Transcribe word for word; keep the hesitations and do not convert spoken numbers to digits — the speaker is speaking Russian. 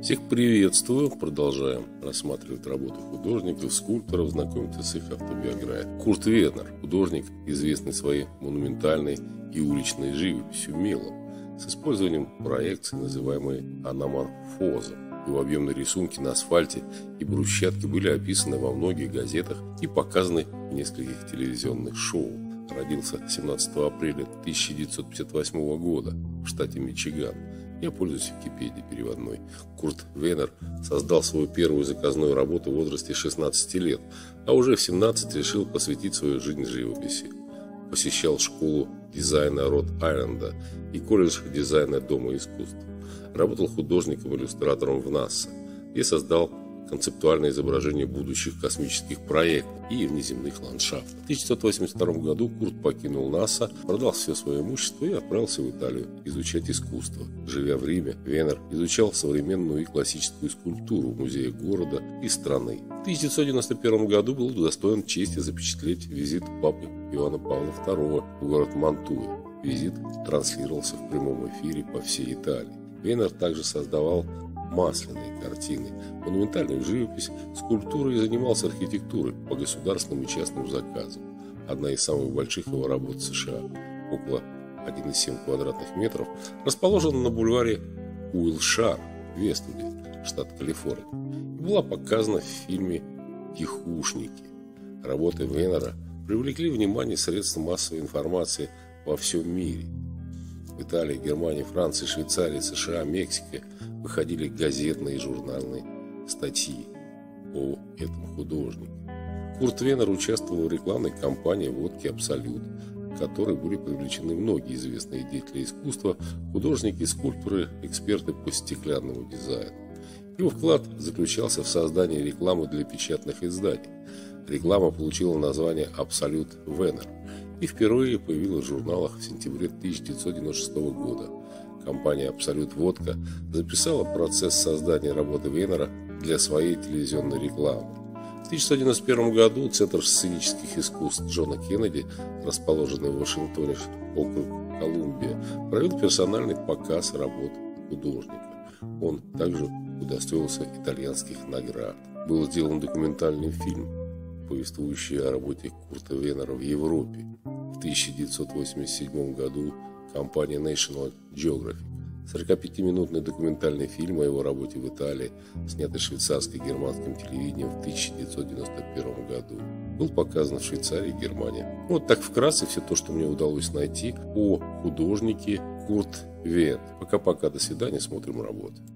Всех приветствую! Продолжаем рассматривать работы художников, скульпторов, знакомиться с их автобиографией. Курт Венер, художник, известный своей монументальной и уличной живописью мелом, с использованием проекции, называемой аноморфозом. Его объемные рисунки на асфальте и брусчатке были описаны во многих газетах и показаны в нескольких телевизионных шоу. Родился семнадцатого апреля тысяча девятьсот пятьдесят восьмого года в штате Мичиган. Я пользуюсь Википедией переводной. Курт Венер создал свою первую заказную работу в возрасте шестнадцати лет, а уже в семнадцать решил посвятить свою жизнь живописи. Посещал школу дизайна Род-Айленда и колледж дизайна Дома искусств. Работал художником-иллюстратором в НАСА, где создал концептуальное изображение будущих космических проектов и внеземных ландшафтов. В тысяча девятьсот восемьдесят втором году Курт покинул НАСА, продал все свое имущество и отправился в Италию изучать искусство. Живя в Риме, Венер изучал современную и классическую скульптуру в музее города и страны. В тысяча девятьсот девяносто первом году был удостоен чести запечатлеть визит папы Иоанна Павла второго в город Мантуя. Визит транслировался в прямом эфире по всей Италии. Венер также создавал масляные картины, монументальную живопись, скульптуры и занимался архитектурой по государственным и частным заказам. Одна из самых больших его работ в США, около одного целых семи десятых квадратных метров, расположена на бульваре Уилшар в Вествуде, штат Калифорния, и была показана в фильме «Тихушники». Работы Венера привлекли внимание средств массовой информации во всем мире. В Италии, Германии, Франции, Швейцарии, США, Мексике выходили газетные и журнальные статьи о этом художнике. Курт Венер участвовал в рекламной кампании водки «Абсолют», в которой были привлечены многие известные деятели искусства, художники, скульпторы, эксперты по стеклянному дизайну. Его вклад заключался в создании рекламы для печатных изданий. Реклама получила название «Абсолют Венер» и впервые появилась в журналах в сентябре тысяча девятьсот девяносто шестого года. Компания «Абсолют Водка» записала процесс создания работы Венера для своей телевизионной рекламы. В тысяча девятьсот девяносто первом году Центр сценических искусств Джона Кеннеди, расположенный в Вашингтоне, округ Колумбия, провел персональный показ работ художника. Он также удостоился итальянских наград. Был сделан документальный фильм, повествующий о работе Курта Венера в Европе. В тысяча девятьсот восемьдесят седьмом году компания National Geographic, сорокапятиминутный документальный фильм о его работе в Италии, снятый швейцарско-германским телевидением в тысяча девятьсот девяносто первом году, был показан в Швейцарии и Германии. Вот так вкратце все то, что мне удалось найти о художнике Курт Венер. Пока-пока, до свидания, смотрим работы.